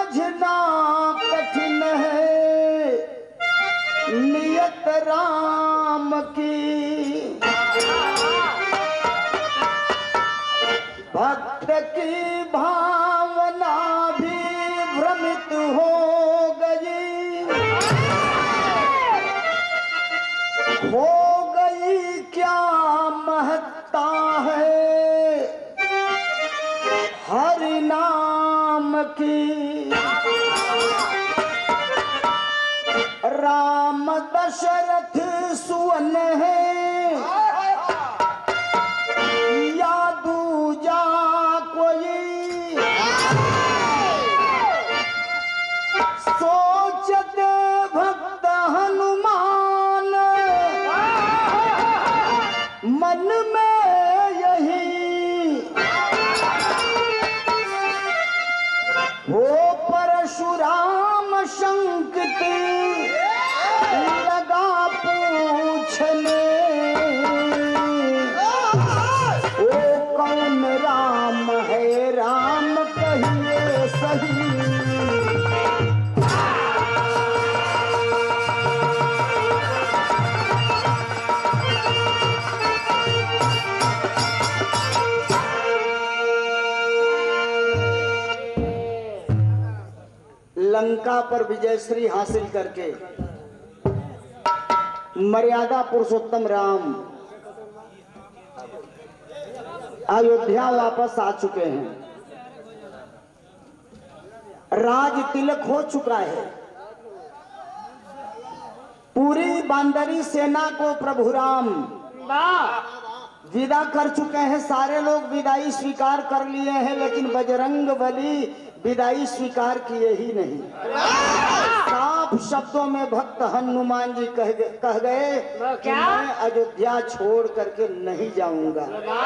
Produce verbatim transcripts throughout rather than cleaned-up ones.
समझना कठिन है नियत राम की, भक्त की भावना भी भ्रमित हो गई, हो गई क्या महत्ता है हरि नाम की। राम दशरथ सुवन है या दूजा कोई, सोचते भक्त हनुमान मन में यही, हो परशुराम शंकित लगा पूछने, ओ कौन राम है राम कहिए सही। लंका पर विजयश्री हासिल करके मर्यादा पुरुषोत्तम राम अयोध्या वापस आ चुके हैं। राज तिलक हो चुका है। पूरी बांदरी सेना को प्रभु राम विदा कर चुके हैं। सारे लोग विदाई स्वीकार कर लिए हैं, लेकिन बजरंग बली विदाई स्वीकार किए ही नहीं। साफ शब्दों में भक्त हनुमान जी कह गए कह गए कि मैं अयोध्या छोड़ करके नहीं जाऊंगा।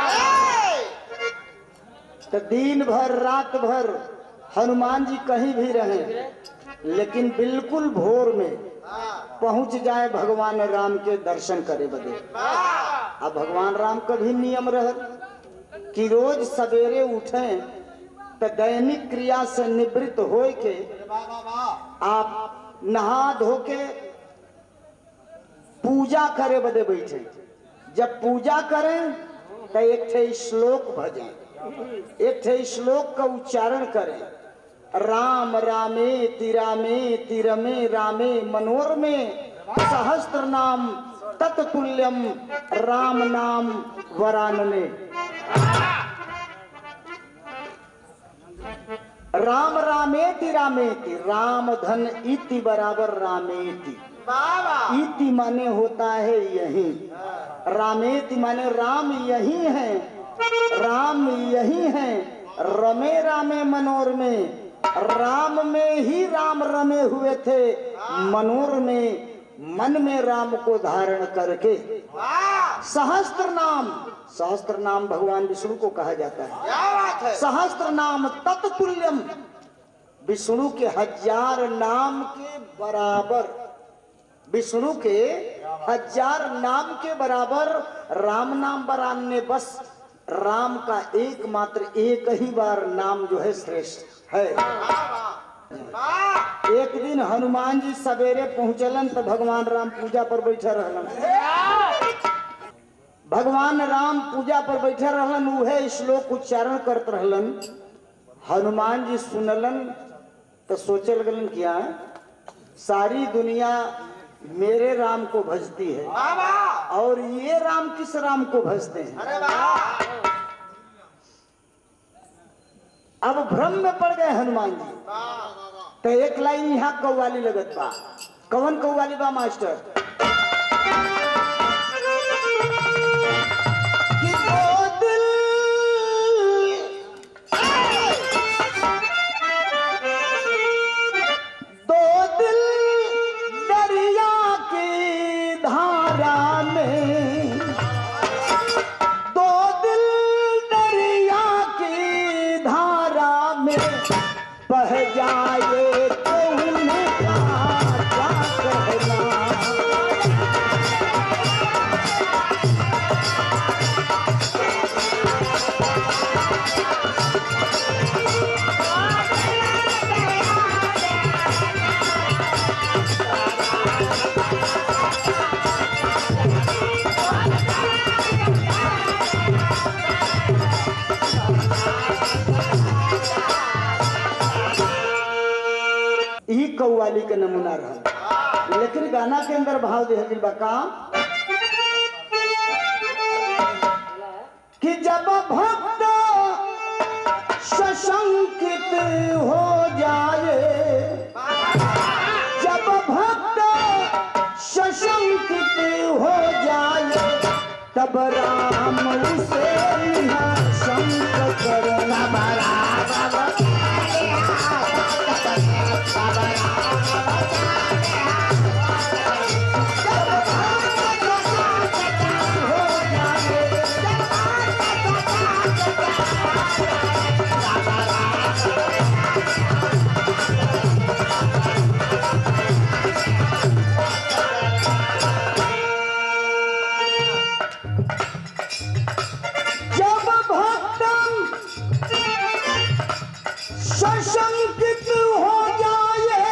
तो दिन भर रात भर हनुमान जी कहीं भी रहे, लेकिन बिल्कुल भोर में पहुंच जाए भगवान राम के दर्शन करे बदे। अब भगवान राम का भी नियम रहे कि रोज सवेरे उठे तो दैनिक क्रिया से निवृत्त हो के आप नहा धो के पूजा करे बदे बैठे। जब पूजा करें तो एक ठे श्लोक भजें, एक ठे श्लोक का उच्चारण करें। राम रामे तिरामे तिरमे रामे मनोरमे सहस्त्र नाम तत्तुल्यम राम नाम वरानने। राम रामेति रामेति, राम धन इति बराबर रामेति। इति माने होता है यही, रामेति माने राम यही है, राम यही है। रमे रामे मनोर में, राम में ही राम रमे हुए थे, मनोर में मन में राम को धारण करके। सहस्त्र नाम, सहस्त्र नाम भगवान विष्णु को कहा जाता है। क्या बात है? सहस्त्र नाम तत्तुल्यम, विष्णु के हजार नाम के बराबर, विष्णु के हजार नाम के बराबर राम नाम बरानने। बस राम का एकमात्र एक ही बार नाम जो है श्रेष्ठ है। एक दिन हनुमान जी सवेरे पहुंचलन तो भगवान राम पूजा पर बैठे रहलन। भगवान राम पूजा पर बैठे रहलन, उहे श्लोक उच्चारण करते रहलन। हनुमान जी सुनलन तो सोचे लगलन क्या सारी दुनिया मेरे राम को भजती है और ये राम किस राम को भजते हैं। अब भ्रम में पड़ गए हनुमान जी। तो एक लाइन यहाँ कव्वाली लगत बा। कवन कव्वाली बा मास्टर? कि दो दिल दो दिल दरिया की धारा में, दो दिल दरिया की धारा में बह जाए तो उनका क्या कहना। ई कव्वाली का नमूना रहा। लेकिन गाना के अंदर भाव दे दिल बका कि जब भक्त सशंकित हो जाए, जब भक्त सशंकित हो जाए, तब राम उसे निःशंक करना बराबर। सशंकित हो जाए,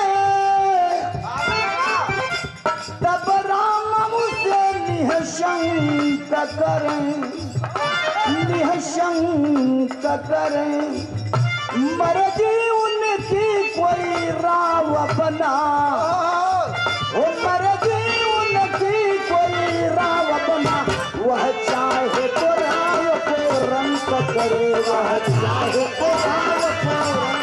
तब राम उसे निःशंक करें, निःशंक करें। मर्जी उनकी कोई राव अपना हो, मर्जी उनकी कोई राव अपना। वह चाहे तो राव को रंग करे, वह चाहे तो राव को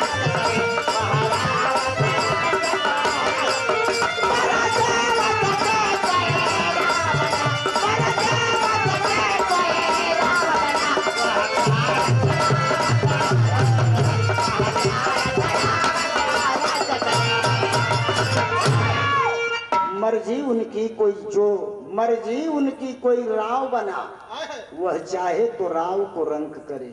मर्जी उनकी कोई जो मर्जी उनकी कोई राव बना, वह चाहे तो राव को रंक करे।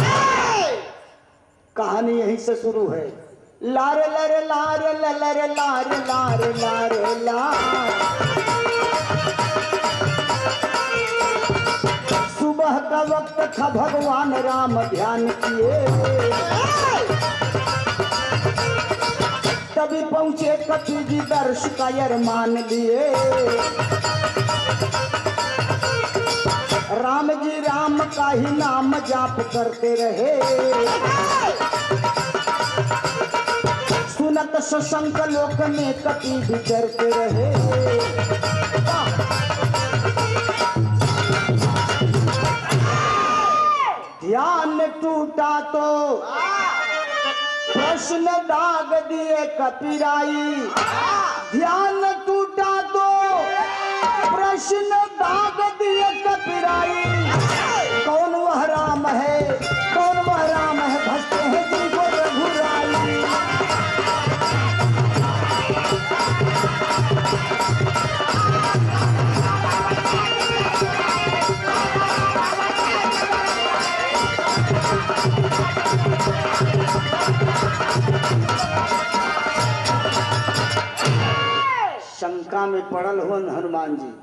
कहानी यहीं से शुरू है। लारे लारे लारे लारे लारे लारे लारे लारे। सुबह का वक्त था, भगवान राम ध्यान किए, तभी पहुंचे कपी जी दर्श का अरमान लिए। राम जी राम का ही नाम जाप करते रहे, सुनत सशंक लोक में कपी विचरते रहे। ध्यान टूटा तो प्रश्न दाग दिए कपिराई, ध्यान टूटा तो प्रश्न दाग दिए कपिराई। कौन वह राम है, कौन वह राम है, भजते हैं जिनको रघुराई। शंका में पड़ल हुन हनुमान जी,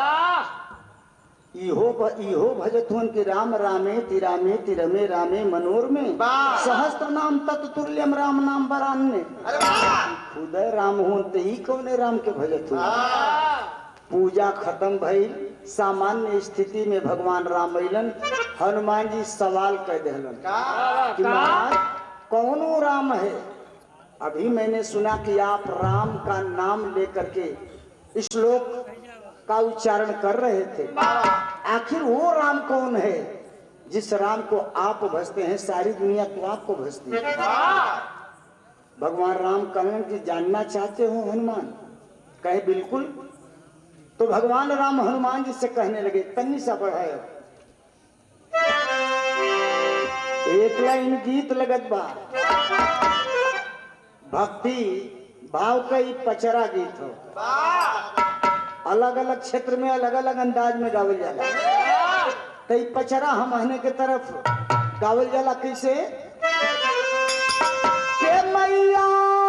इहो इहो भजत हुन कि राम रामे तिरामे तिरमे रामे मनोर में, सहस्त्र नाम तत्तुल्यम राम नाम बरान्ने। खुद राम हुन तो ही कौने राम के भजत हुन। पूजा खत्म भई, सामान्य स्थिति में भगवान राम अइलन। हनुमान जी सवाल कह देलन कि महाराज कौन वो राम है? अभी मैंने सुना कि आप राम का नाम लेकर के श्लोक का उच्चारण कर रहे थे। आखिर वो राम कौन है जिस राम को आप भजते हैं? सारी दुनिया तो आपको भजती है। भगवान राम कहें कि जानना चाहते हो हनुमान? कहे बिल्कुल। तो भगवान राम हनुमान जी से कहने लगे, तन्नी सा बढ़ाए, एक लाइन गीत लगत बा, भक्ति भाव का ही पचरा गीत हो। अलग अलग क्षेत्र में अलग अलग अंदाज में गावल जाला। तो पचरा हम आहने के तरफ गावल जाला कैसे? के मैया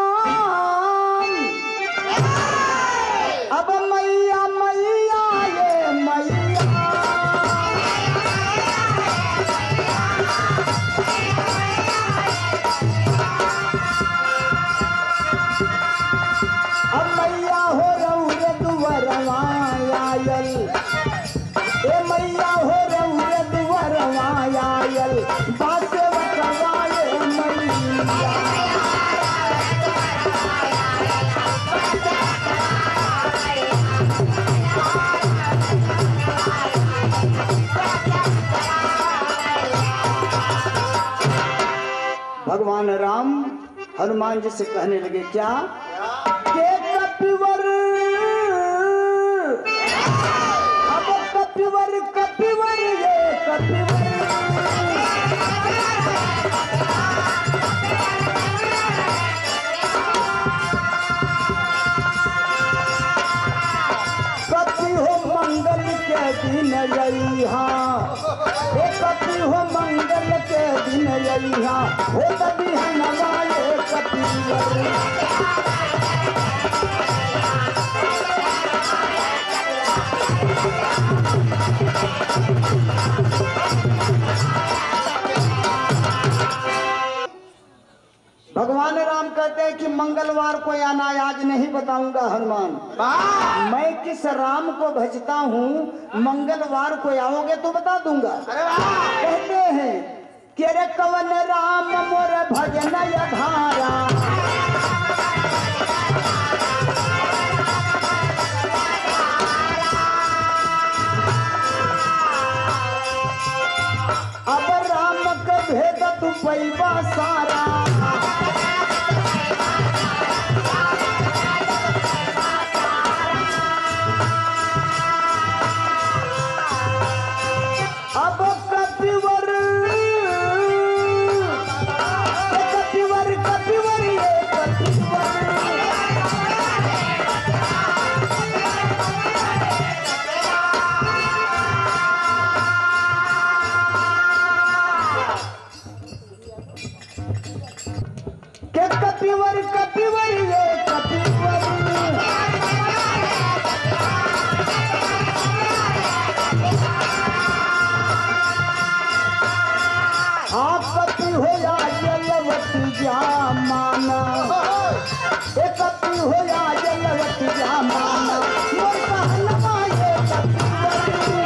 अब मैया मैया ये मैया, अब मैया हो रउरे दुवरवा आयल, ए मैया हो रउरे दुवरवा आयल, बासे बकवाए मैया। भगवान राम हनुमान जी से कहने लगे क्या के कपिवर अब कपिवर कपिवर ये कपिवर कपि हो मंगल के दिन यहाँ हे कपि हो मंगल के दिन यहाँ हो तभी नवाए कपिवर भगवान राम कहते हैं कि मंगलवार को आना आज नहीं बताऊंगा हनुमान मैं किस राम को भजता हूँ मंगलवार को आओगे तो बता दूंगा। कहते हैं कि अरे कवन राम मोर भजन धारा अब राम का भेद तू पैबा सारा अब कपिवर कपिवर कपिवर ये कपिवर के कपिवर कपिवर ये कपिवर आप कपि हो या जलवती जा माना ए कपि हो या जलवती जा माना मोर कहलवा ये कपिवर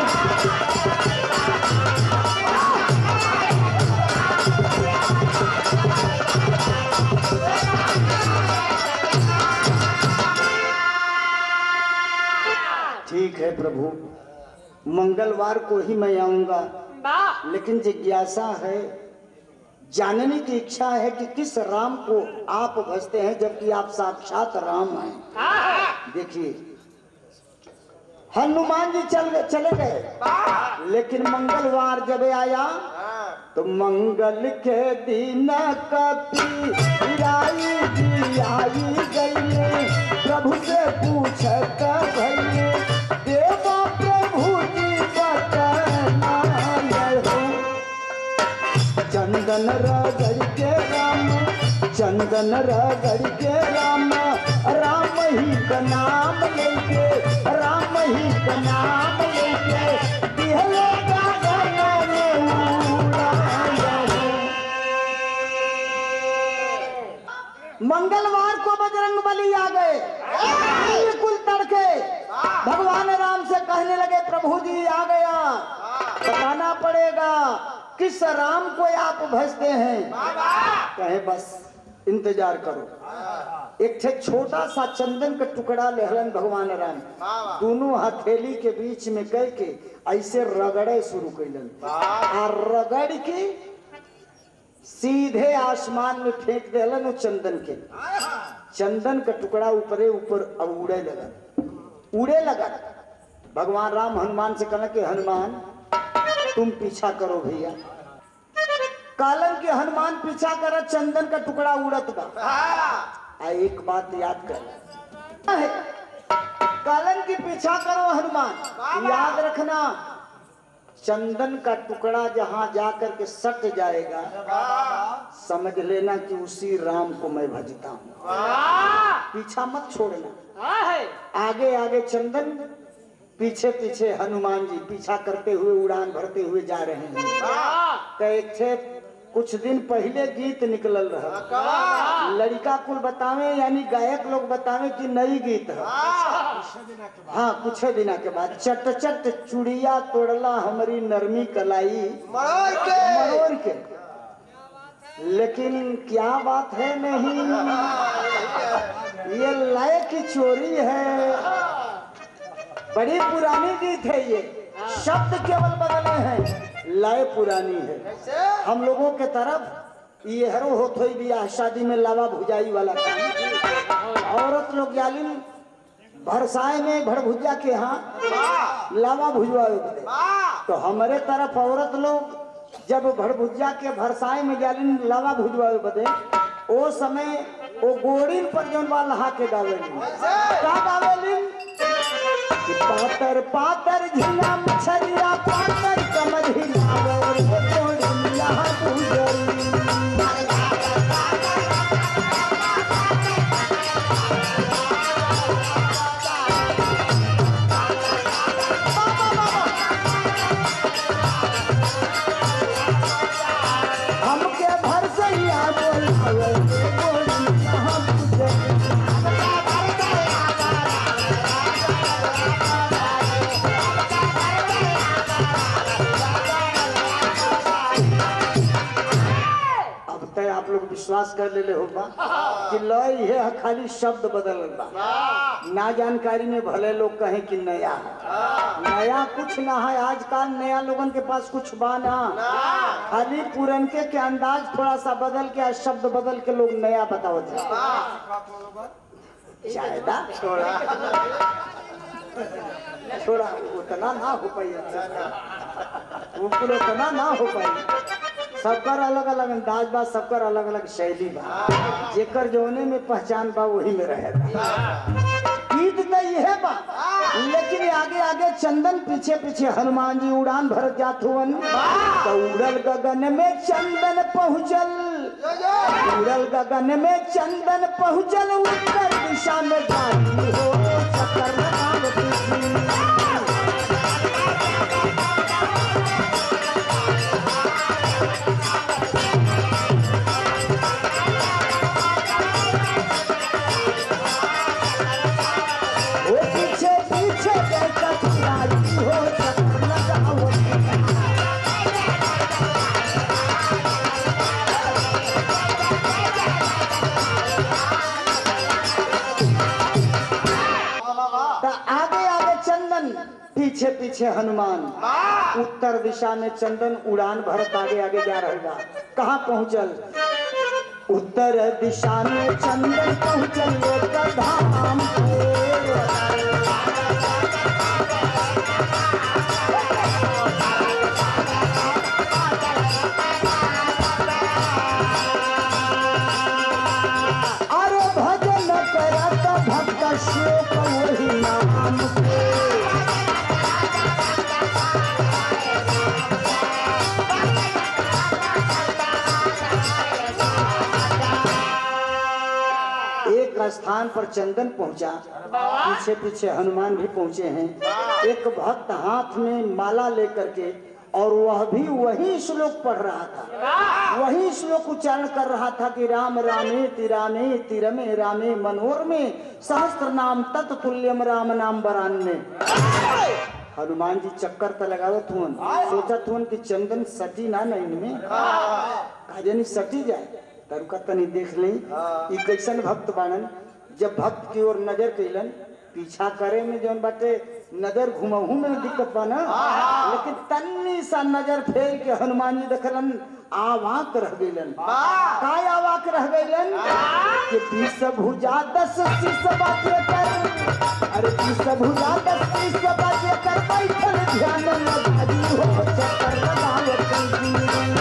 ठीक है प्रभु मंगलवार को ही मैं आऊंगा लेकिन जिज्ञासा है जानने की इच्छा है कि किस राम को आप भजते हैं जबकि आप साक्षात राम हैं। देखिए हनुमान जी चल गए चले गए लेकिन मंगलवार जब आया तो मंगल के दिन कपि आई गई प्रभु से पूछत भइले देवा प्रभु जी बतना चंदन रगड़ के राम चंदन रगड़ के राम राम ही का नाम लेके राम ही का नाम लेके दिहले गागन में उड़ाया। मंगलवार को बजरंग बली आ गए बिल्कुल तड़के भगवान राम से कहने लगे प्रभु जी आ गया बताना पड़ेगा किस राम को आप भजते हैं। कहे बस इंतजार करो। एक थे छोटा सा चंदन का टुकड़ा लेहलन भगवान राम दोनों हथेली के बीच में कह के ऐसे रगड़े शुरू कैलन और रगड़ के सीधे आसमान में फेंक देलन वो चंदन के चंदन का टुकड़ा ऊपरे ऊपर अब उड़े लगा उड़े लगा। भगवान राम हनुमान से कहना कि हनुमान तुम पीछा करो भैया। कालन के हनुमान पीछा कर चंदन का टुकड़ा उड़त बा। आ एक बात याद कर कालन की पीछा करो हनुमान याद रखना चंदन का टुकड़ा जहां जाकर के सट जाएगा समझ लेना कि उसी राम को मैं भजता हूँ। पीछा मत छोड़ना। आगे आगे चंदन पीछे पीछे हनुमान जी पीछा करते हुए उड़ान भरते हुए जा रहे हैं। तो एक थे कुछ दिन पहले गीत निकलल रहा लड़का कुल बतावे यानी गायक लोग बतावे कि नई गीत है। हाँ कुछ दिना के बाद चट चट चुड़िया तोड़ला हमारी नरमी कलाई मरोड़ के लेकिन क्या बात है नहीं ये लय की चोरी है। बड़ी पुरानी गीत है ये शब्द केवल बदले हैं लय पुरानी है। हम लोगों के तरफ ये हरो होत होई बियाह शादी में लावा भुजाई वाला काम। औरत लोग जालिम भरसाए में भड़ भुजा के यहाँ लावा भुजवाए बदे, तो हमारे तरफ औरत लोग जब भड़ भुजा के भरसाए में जालिम लावा भुजवाए बदे ओ समय वो गोड़ीन पर जौन बा लहा के गावेलिन का गावेलिन कि पातर पातर झिंगा मछरिया पातर कमर हिलावे रे गोड़ी लहा भुजरी। विश्वास कर ले होगा कि लय है खाली शब्द बदल बा, ना जानकारी में भले लोग कहें कि नया नया कुछ ना है। आजकल नया लोगन के पास कुछ बा ना, खाली पुरनके के अंदाज थोड़ा सा बदल के शब्द बदल के लोग नया बतावत है। शायदा छोड़ा छोड़ा उतना ना हो पाई, उतना ना हो पाई। सबकर अलग अलग अंदाज बा, सबकर अलग अलग शैली बा, जेकर जौने में पहचान बा वही में रहेगा। गीत तो यह बा, लेकिन आगे आगे चंदन पीछे पीछे हनुमान जी उड़ान भरत जात हुवन। तो उड़ल गगन में चंदन पहुँचल, उड़ल गगन में चंदन पहुँचल, उत्तर दिशा में जाती हो चक्कर लगावती। पीछे पीछे हनुमान, उत्तर दिशा में चंदन उड़ान भरत आगे आगे जा रहेगा। कहाँ पहुँचल? उत्तर दिशा में चंदन पहुँचल धाम। अरे भजन करत भक्त शोक वही नाम के। स्थान पर चंदन पहुंचा, पीछे पीछे हनुमान भी पहुंचे हैं। एक भक्त हाथ में माला लेकर के, और वह भी वही श्लोक पढ़ रहा था, वही श्लोक उच्चारण कर रहा था कि राम रामेति रामेति रमे रामे मनोरमे सहस्त्र नाम तत्तुल्यम राम नाम बरान्ने। हनुमान जी चक्कर त लगावत हुन, सोचत हुन कि चंदन सटी ना नहीं में काजनी सटी जाए, तरुका तनी देख ली ई कैसन भक्त बाणन। जब भक्त की ओर नजर कैलन, पीछा करे में जौन बाटे नजर घुमहू में दिक्कत बा ना, लेकिन तन्नी सा नजर फेर के हनुमान जी देखलन आवाक रह गइलन। काय आवाक रह गइलन कि बीस भुजा दस शीश बाजे कर, अरे बीस भुजा दस शीश बाजे कर बैठल ध्यान लगाई हो चक्कर लगावत।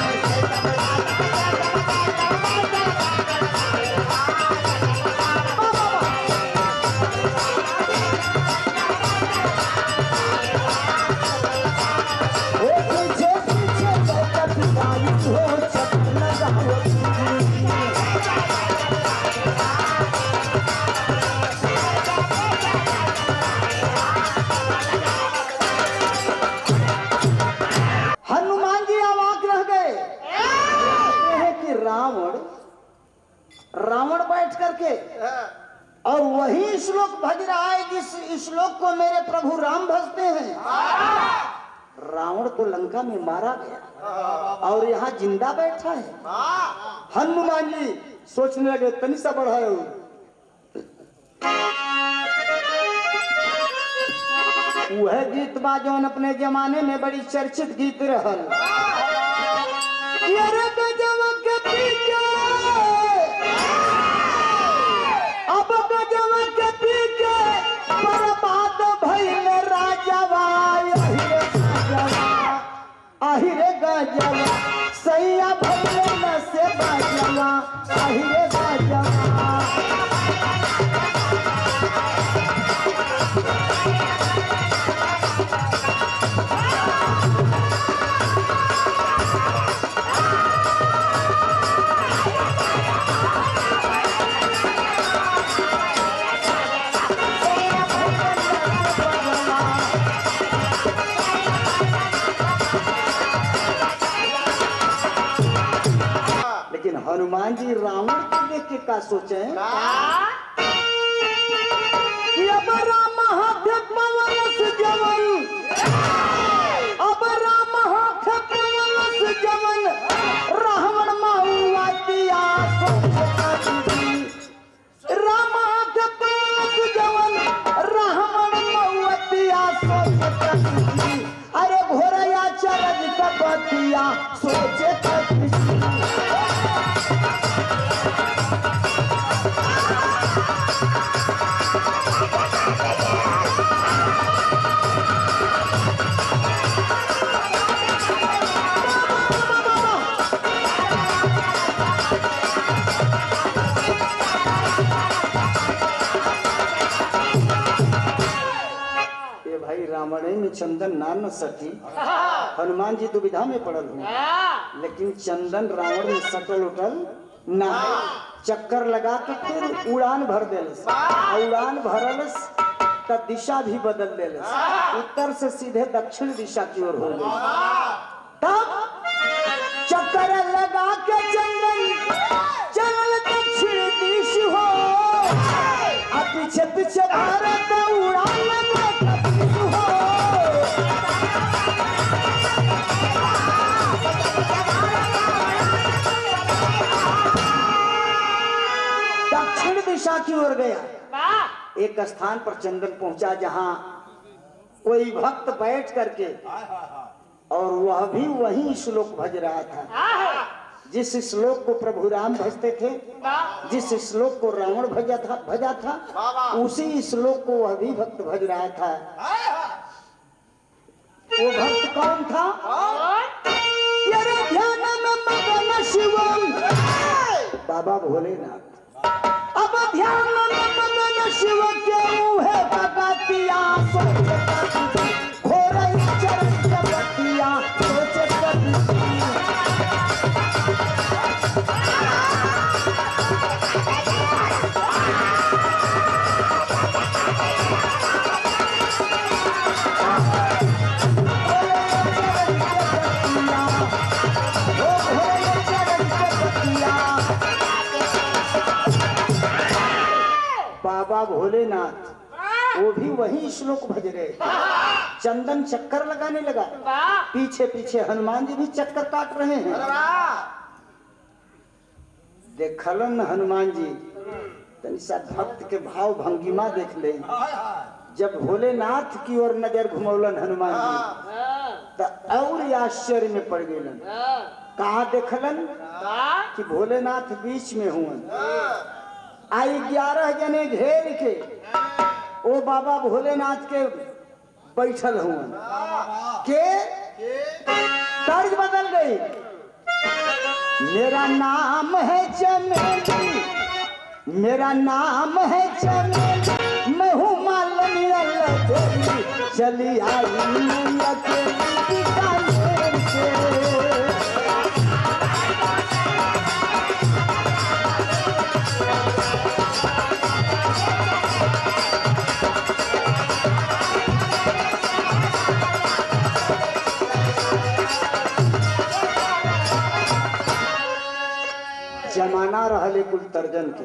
रावण बैठ करके और वही श्लोक भज रहा है जिस श्लोक को मेरे प्रभु राम भजते हैं। रावण तो लंका में मारा गया और यहाँ जिंदा बैठा है। हनुमान जी सोचने लगे, तनी सा बढ़ाओ, वह गीत बा जौन अपने जमाने में बड़ी चर्चित गीत रहल। हनुमान जी रावण को देख के का सोचे कि अब राम हाथ पवनस जवन, अब राम हाथ पवनस जवन, रावण माहुआ दिया राम हाथ पवनस जवन, रावण माहुआ दिया अरे घोरया चरज कपतिया सोचे रावण में चंदन ना न सकी। हनुमान जी दुविधा में पड़ल हूँ, लेकिन चंदन रावण में सटल उठल ना, चक्कर लगा के फिर उड़ान भर देलस। उड़ान भरलस तो दिशा भी बदल देलस, उत्तर से सीधे दक्षिण दिशा की ओर हो गई। तब चक्कर लगा के चंदन चल दक्षिण दिश हो, पीछे पीछे भारत उड़ान दक्षिण दिशा की ओर गया। एक स्थान पर चंदन पहुंचा जहां कोई भक्त बैठ करके और वह भी वही श्लोक भज रहा था जिस श्लोक को प्रभु राम भजते थे, जिस श्लोक को रावण भजा था भजा था उसी श्लोक को वह भी भक्त भज रहा था। वो भक्त कौन था? ध्यान में मगन शिवम, बाबा भोलेनाथ। अब ध्यान में मगन शिव के है भगतिया घोर चरण जगतिया सोचे बाबा भोलेनाथ वो भी वही श्लोक भज रहे। चंदन चक्कर लगाने लगा, पीछे पीछे हनुमान जी भी चक्कर काट रहे हैं। देखलन हनुमान जी तनि सा भक्त के भाव भंगिमा देख ले। जब भोलेनाथ की ओर नजर घुमौलन हनुमान जी तो और आश्चर्य में पड़ गए। कहा देखलन कि भोलेनाथ बीच में हुए। आई ग्यारह जने घेर के ओ बाबा भोलेनाथ के बैठल हुए के तर्ज बदल गई। मेरा नाम है चमेली, मेरा नाम है चमेली, मैं हूँ मालनी अल्लाह चली आई जमाना रहले कुल तर्जन के।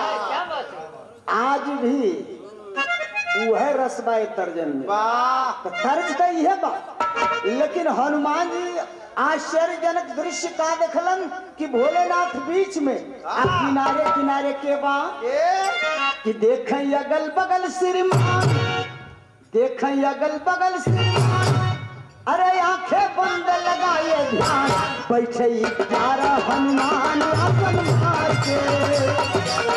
आज भी वह रसबाए तर्जन में तो तर्ज तो यह बा, लेकिन हनुमान जी आश्चर्यजनक दृश्य का देखलन कि भोलेनाथ बीच में आ किनारे किनारे के बा कि देखें अगल बगल श्रीमान, देखें अगल बगल श्रीमान, अरे आंखें बंद लगाए ध्यान, बैठे ग्यारह हनुमान अपन मार के।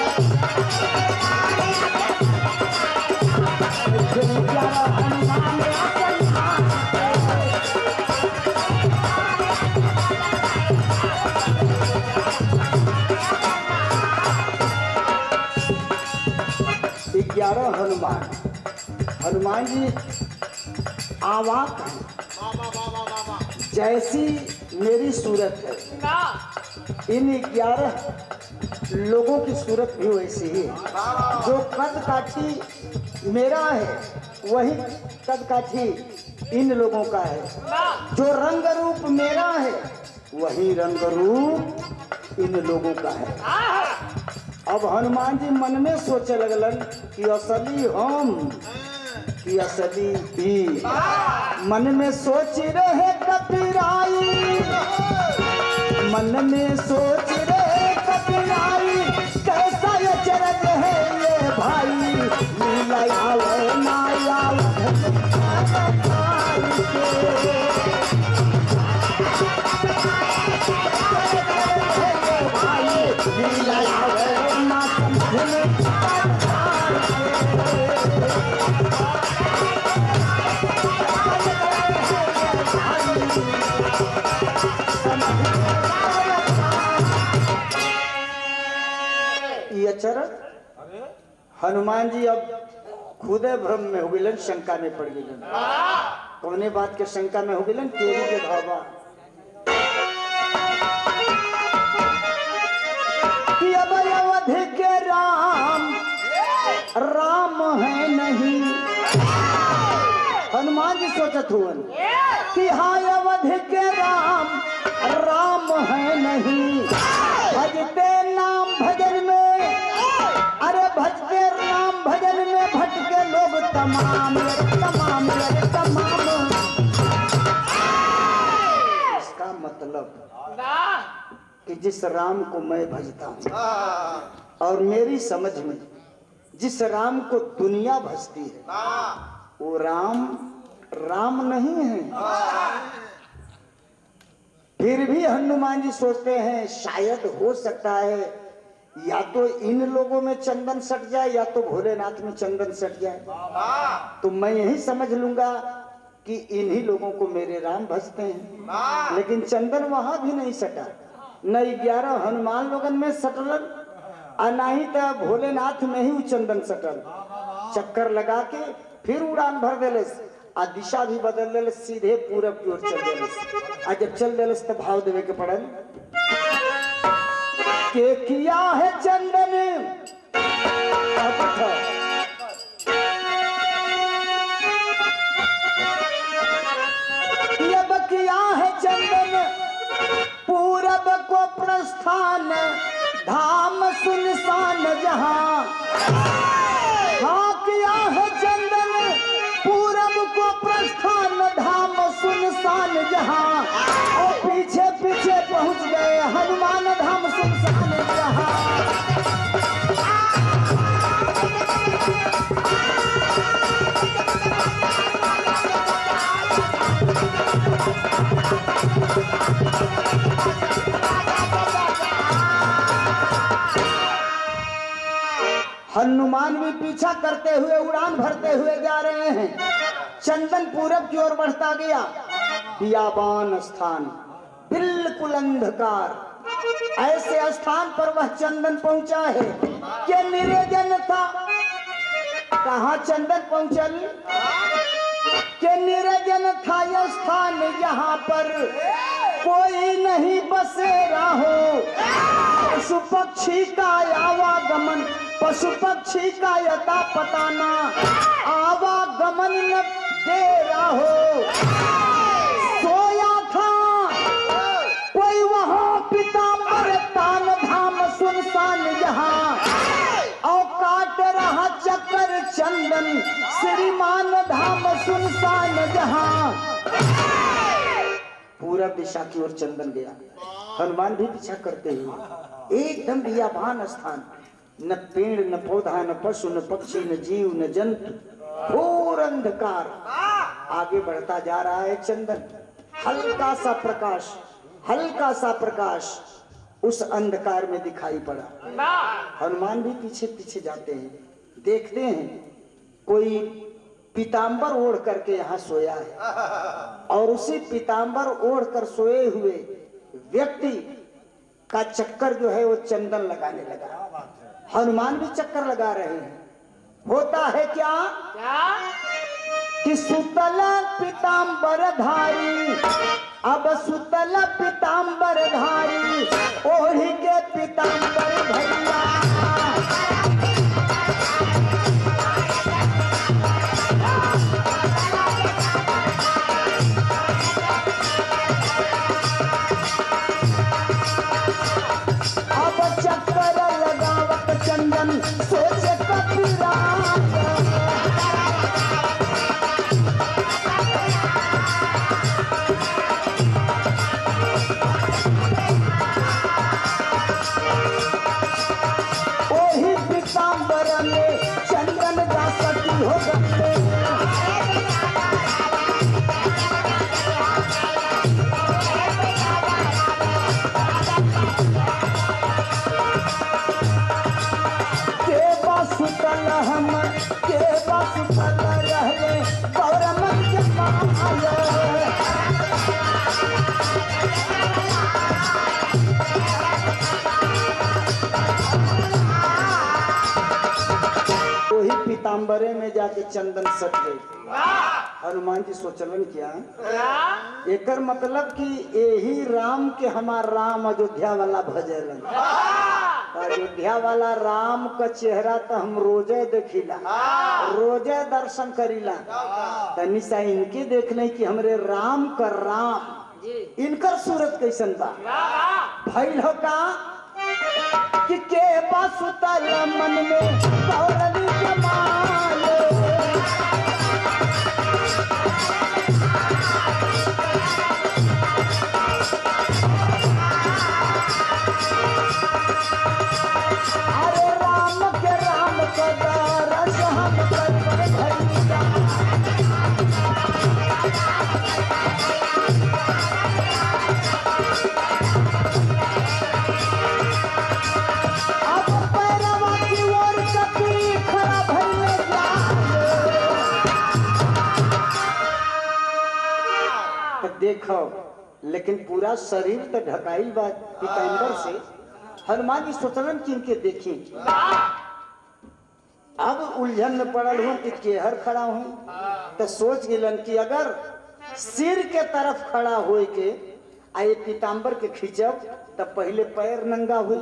ग्यारह हनुमान, हनुमान जी आवाक जैसी मेरी सूरत है, इन ग्यारह लोगों की सूरत भी वैसी ही है। जो कद काठी मेरा है वही कद काठी इन लोगों का है। जो रंग रूप मेरा है वही रंग रूप इन लोगों का है। अब हनुमान जी मन में सोचे लगलन कि असली हम कि असली ई। मन में सोच रहे कपिराई, मन में सोच रहे कपिराई, कैसा ये चरज है ये भाई, लीला आवे माया ये चरण हनुमान जी अब खुदे भ्रम में हो गए, शंका में पड़ गए। कौने बात के शंका में हो गए? तेरी के धावा कि अब अवधि के राम राम है नहीं। हनुमान जी सोचत हुए कि हाँ अवधि के राम राम है नहीं। भजते नाम भजन में, अरे भजते राम भजन में भटके लोग तमाम तमाम तमाम। इसका मतलब कि जिस राम को मैं भजता हूँ और मेरी समझ में जिस राम को दुनिया भजती है वो राम राम नहीं है। फिर भी हनुमान जी सोचते हैं शायद हो सकता है या तो इन लोगों में चंदन सट जाए या तो भोलेनाथ में चंदन सट जाए, तो मैं यही समझ लूंगा कि इन्हीं लोगों को मेरे राम भजते हैं। लेकिन चंदन वहां भी नहीं सटा, न ग्यारह हनुमान लोगन में सटलन और न ही तो भोलेनाथ में ही चंदन सटल। चक्कर लगा के फिर उड़ान भर देले आ दिशा भी बदल देले, सीधे पूरब की ओर चल देले। आ जब चल देले तो भाव देवे के पड़ल के किया है चंदन अब किया है चंदन पूरब को प्रस्थान, धाम सुनसान जहां। हाँ किया है चंदन पूरब को प्रस्थान, धाम सुनसान जहां। और पीछे पीछे पहुंच गए हनुमान धाम सुनसान जहां। हनुमान भी पीछा करते हुए उड़ान भरते हुए जा रहे हैं। चंदन पूरब की ओर बढ़ता गया। बियाबान स्थान, बिल्कुल अंधकार, ऐसे स्थान पर वह चंदन पहुंचा है कि निर्जन था। कहाँ चंदन पहुंचल कि निर्जन था यह स्थान, यहाँ पर कोई नहीं बसेरा हो। पशु पक्षी का आवागमन, पशु पक्षी का यथा पताना, आवागमन न दे रहा हो। सोया था कोई वहाँ पीताम्बर तान, धाम सुनसान जहाँ। और काट रहा चक्कर चंदन, श्रीमान धाम सुनसान जहाँ। पूरा दिशा की ओर चंदन गया। हनुमान भी पीछा करते हुए एकदम बियाबान स्थान, न पेड़ न पौधा न पशु न पक्षी न जीव न जंतु, घोर अंधकार। आगे बढ़ता जा रहा है चंदन। हल्का सा प्रकाश, हल्का सा प्रकाश उस अंधकार में दिखाई पड़ा। हनुमान भी पीछे पीछे जाते हैं, देखते हैं कोई पीताम्बर ओढ़ करके यहाँ सोया है। और उसी पीताम्बर ओढ़ कर सोए हुए व्यक्ति का चक्कर जो है वो चंदन लगाने लगा। हनुमान भी चक्कर लगा रहे हैं। होता है क्या, क्या? कि सुतल पीताम्बर धारी, अब सुतल पीताम्बर धारी, ओढ़ी के पीताम्बर भैया। भाई हो गए। के बस तल हम के बस तल रहे गौरम जमाया वही पीताम्बरे में जाके चंदन सट गई। हनुमान जी सोचलन क्या एकर मतलब कि यही राम के हमार राम अयोध्या वाला भजलन। अयोध्या वाला राम का चेहरा तो हम रोजे देखिला, रोजे दर्शन करीला। तनी सा इनके देख ले कि हमरे राम का राम इनकर सूरत कैसन बा। भइल हो का कि के बसुतल मन में गौरली जमाल अरे राम के राम को दरस हम कर भैया देखो लेकिन पूरा शरीर तो ढकाइल बा पीताम्बर से। हनुमान जी सोचलन कि इनके देखी अब उलझन में पड़ल हूँ कि केहर खड़ा हूँ तो सोच गिलन कि अगर सिर के तरफ खड़ा हो के आए पीताम्बर के खींचब तो पहले पैर नंगा हुई।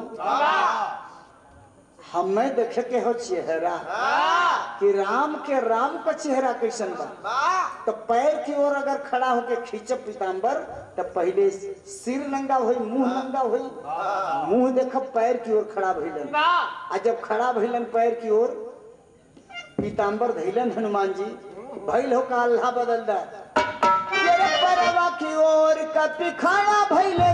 हमें देखे के हो चेहरा कि राम के राम का चेहरा कैसन बा। तो पैर की ओर अगर खड़ा होके खींचब पीताम्बर तो पहले सिर नंगा हुई, मुंह नंगा हुई। मुंह देखब पैर की ओर खड़ा भइलन। आ जब खड़ा भइलन पैर की ओर पीताम्बर धैलन हनुमान जी भइल हो का अल्लाह बदल दा परवा की ओर कपी खड़ा भइले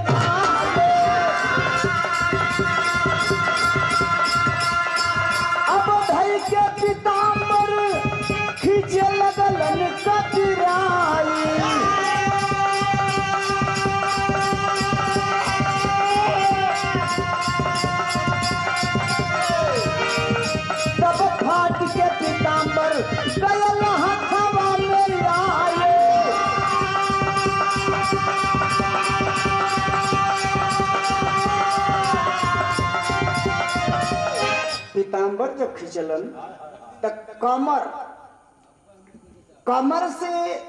के पीताम्बर खींचे लगलन कतराई तब फाट के पीताम्बर गयल हथवा में आए। पीताम्बर जब खींचलन तक कमर कमर से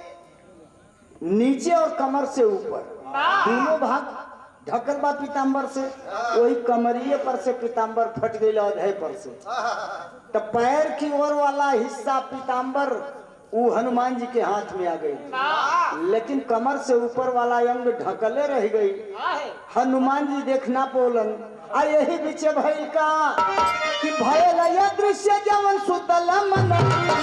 नीचे और कमर से ऊपर दोनों भाग ढकल बा पीताम्बर से। वही कमरिए पर से पीताम्बर फट गई अधे पर से। तो पैर की ओर वाला हिस्सा पीताम्बर वो हनुमान जी के हाथ में आ गई, लेकिन कमर से ऊपर वाला अंग ढकले रह गई। हनुमान जी देखना पोलन आ यही बीच भइल का कि भयल ये दृश्य जवन सुतल मन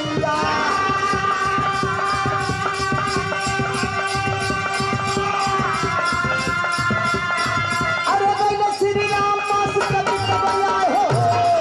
अरे गइल श्री राम पास कभी कब आए हो।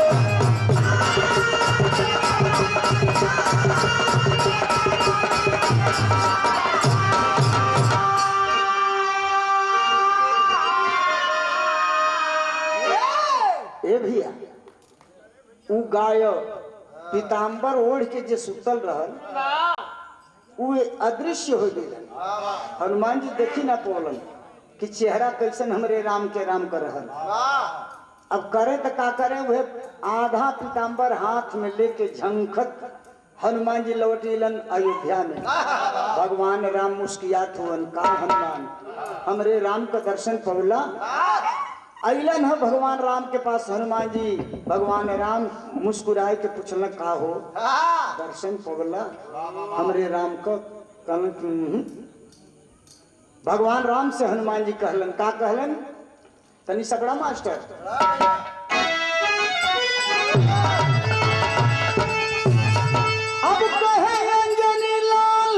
ए भैया उ गाय पीताम्बर ओढ़ के जे सुतल रहल उ अदृश्य हो गई। हनुमान जी देखी ना पोलन कि चेहरा कैसन हमरे राम के राम कर रहल। अब करे तो का करे वह आधा पीताम्बर हाथ में लेके झंखत हनुमान जी लौट अलन अयोध्या में। भगवान राम मुस्कियात हुवन का हनुमान हमरे राम का दर्शन पौला। अलन है भगवान राम के पास हनुमान जी। भगवान राम मुस्कुराए के पूछल का हो दर्शन पगला हमरे राम को कहलन। भगवान राम से हनुमान जी कहलन का कहलन तनी सकड़ा मास्टर अब कहे अंजनी लाल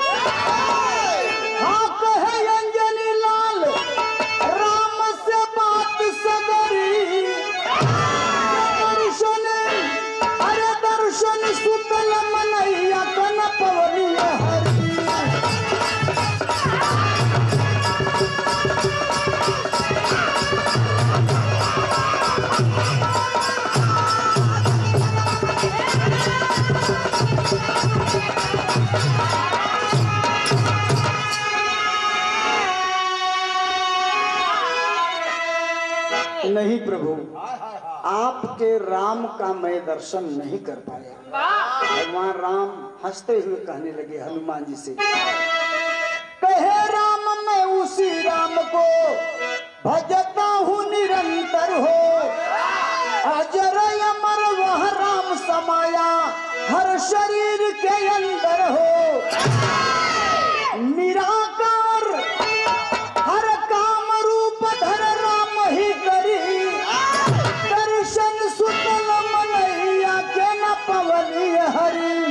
हाँ कहे अंजनी लाल राम से बात सगरी दर्शन अरे दर्शन सुतल मनई आपके राम का मैं दर्शन नहीं कर पाया। भगवान राम हंसते हुए कहने लगे हनुमान जी से, कहे राम मैं उसी राम को भजता हूँ निरंतर हो, अजर अमर वह राम समाया हर शरीर के अंदर हो, निराकार हर काम रूप धर राम ही करी, दर्शन सुतल मनैया के न पवनी हरि।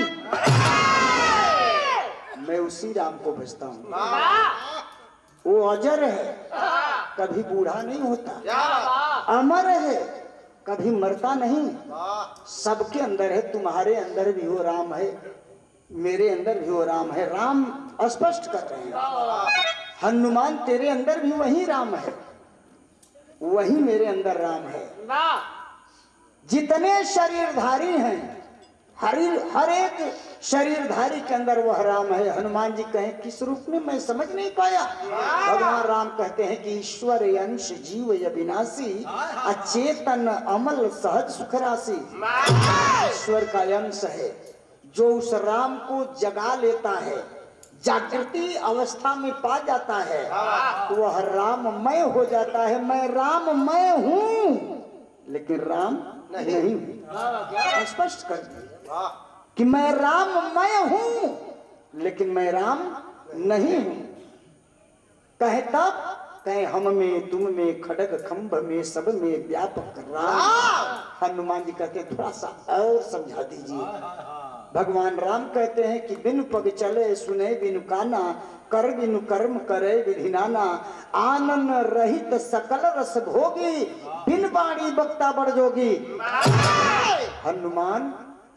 मैं उसी राम को भजता हूँ, वो अजर है, कभी बूढ़ा नहीं होता, अमर है, कभी मरता नहीं, सबके अंदर है, तुम्हारे अंदर भी वो राम है, मेरे अंदर भी वो राम है। राम स्पष्ट कर रहे हैं, हनुमान तेरे अंदर भी वही राम है, वही मेरे अंदर राम है। जितने शरीरधारी हैं, हर हर एक शरीरधारी के अंदर वह राम है। हनुमान जी कहें किस रूप में, मैं समझ नहीं पाया। भगवान राम कहते हैं कि ईश्वर अंश जीव अविनाशी, अचेतन अमल सहज सुख राशि। ईश्वर का अंश है जो उस राम को जगा लेता है, जागृति अवस्था में पा जाता है, तो वह राममय हो जाता है। मैं राममय हूँ लेकिन राम नहीं हूँ। स्पष्ट कर दिया कि मैं राममय हूँ लेकिन मैं राम नहीं हूँ। कहे तब कहे हम में तुम में खड़ग खंभ में सब में व्यापक राम। हनुमान जी कहते थोड़ा सा और समझा दीजिए। भगवान राम कहते हैं कि बिनु पग चले सुने बिनु काना, कर बिनु कर्म करे विधि नाना, आनंद रहित सकल रस भोगी, बिन बाणी बक्ता बड़ जोगी। हनुमान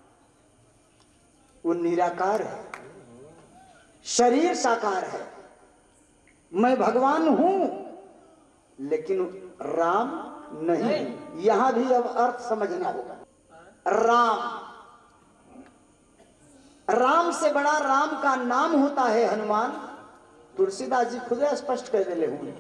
वो निराकार है, शरीर साकार है। मैं भगवान हूं लेकिन राम नहीं। यहां भी अब अर्थ समझना होगा। राम, राम से बड़ा राम का नाम होता है हनुमान। तुलसीदास जी खुद स्पष्ट कर दिले हुए,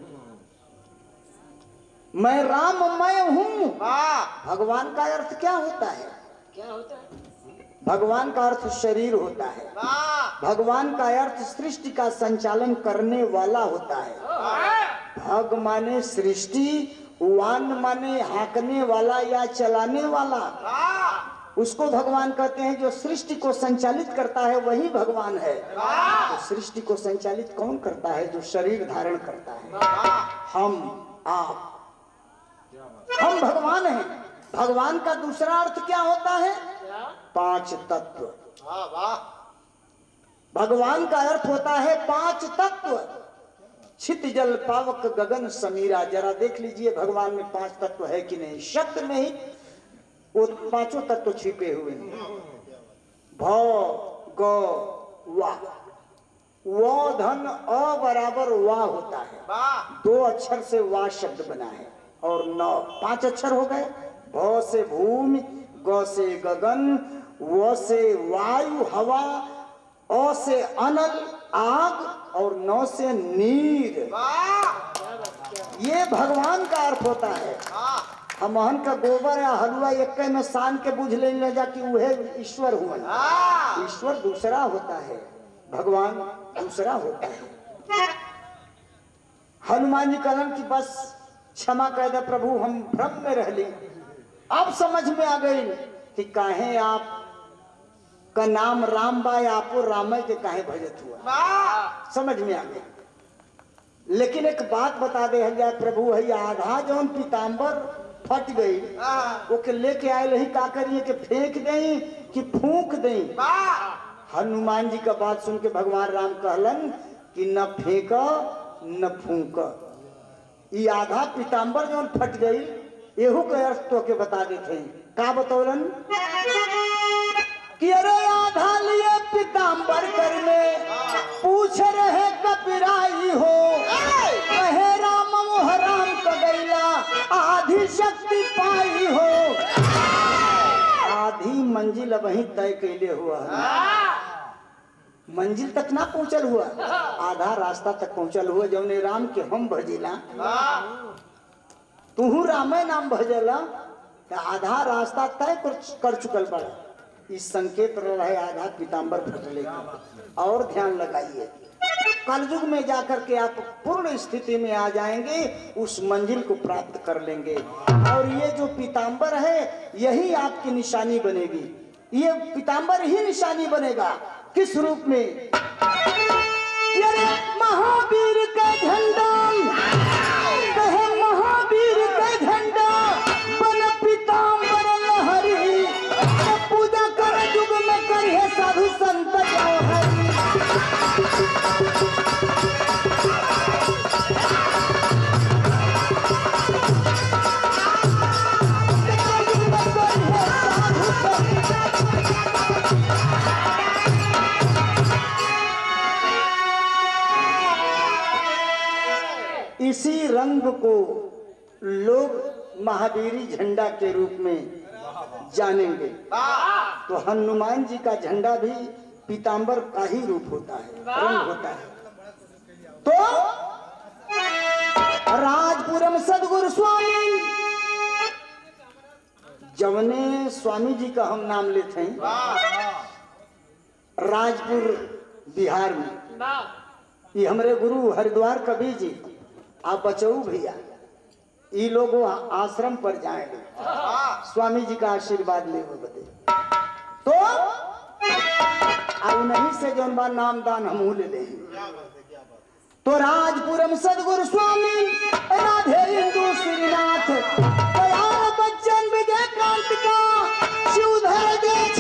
मैं राममय हूं। भगवान का अर्थ क्या होता है? क्या होता है? भगवान का अर्थ शरीर होता है। भगवान का अर्थ सृष्टि का संचालन करने वाला होता है। भग माने सृष्टि, वान माने हाँकने वाला या चलाने वाला, उसको भगवान कहते हैं। जो सृष्टि को संचालित करता है वही भगवान है। तो सृष्टि को संचालित कौन करता है? जो शरीर धारण करता है। हम आप हम भगवान हैं। भगवान का दूसरा अर्थ क्या होता है? पांच तत्व। भगवान का अर्थ होता है पांच तत्व। छित जल पावक गगन समीरा। जरा देख लीजिए भगवान में पांच तत्व है कि नहीं। शब्द में ही वो पांचों तत्व छिपे हुए हैं। भ ग वा। वो धन अ बराबर वा होता है। दो अक्षर से वा शब्द बना है और नौ पांच अक्षर हो गए। भ से भूमि, ग से गगन, व से वायु हवा, अ से अनल आग और नौ से नीर। ये भगवान का अर्थ होता है। हमहन का गोबर या हलवा एक में सान के बुझ ले जा कि वह ईश्वर हुआ। ईश्वर दूसरा होता है, भगवान दूसरा होता है। हनुमान जी कहलन कि बस क्षमा कर दे प्रभु, हम भ्रम में रह ली। अब समझ में आ गई कि काहे आप का नाम राम बा, आपको रामय के काहे भजत हुआ। समझ में आ गई। लेकिन एक बात बता दे जाए प्रभु, है आधा जौन पीताम्बर फट गई वो के लेके आए रही, का करिए कि फेंक दें कि फूंक दें। हनुमान जी का बात सुन के भगवान राम कहलन कि न फेंक न फूंक। ये आधा पीताम्बर जो फट गई एहू के अर्थ तो के बता देते हैं। का बतौलन कि अरे आधा लिए पीताम्बर कर में पूछ रहे कपिराई हो, कहे राम मोह राम कगैला आधी शक्ति पाई हो। आधी मंजिल वहीं तय कैले हुआ है, मंजिल तक ना पहुंचल हुआ, आधा रास्ता तक पहुंचल हुआ। जौने राम के हम भजिला, तू रामे नाम भजला, आधा रास्ता तय कर, कर चुकल बड़ा, इस संकेत रहे आधा पीताम्बर फटले का। और ध्यान लगाइए, कलयुग में जाकर के आप पूर्ण स्थिति में आ जाएंगे, उस मंजिल को प्राप्त कर लेंगे। और ये जो पीताम्बर है यही आपकी निशानी बनेगी, ये पीताम्बर ही निशानी बनेगा। किस रूप में? महावीर का झंडा, कहे महावीर का झंडा बन पीताम्बर लहरी, पूजा कर युग में करे साधु संत जौहरी। इसी रंग को लोग महावीरी झंडा के रूप में जानेंगे। तो हनुमान जी का झंडा भी पीताम्बर का ही रूप होता है, रंग होता है। तो राजपुरम सदगुरु स्वामी, जवने स्वामी जी का हम नाम लेते हैं, राजपुर बिहार में, ये हमारे गुरु हरिद्वार कबीर जी, आप बचऊ भैया, ये लोग आश्रम पर जाएंगे, स्वामी जी का आशीर्वाद ले बदे। तो अब नहीं से जौन बार नाम दान हम ले ले। तो राजपुरम सदगुरु स्वामी राधे हिंदू श्रीनाथ, दयाल बच्चन विजयकांत का शिवधर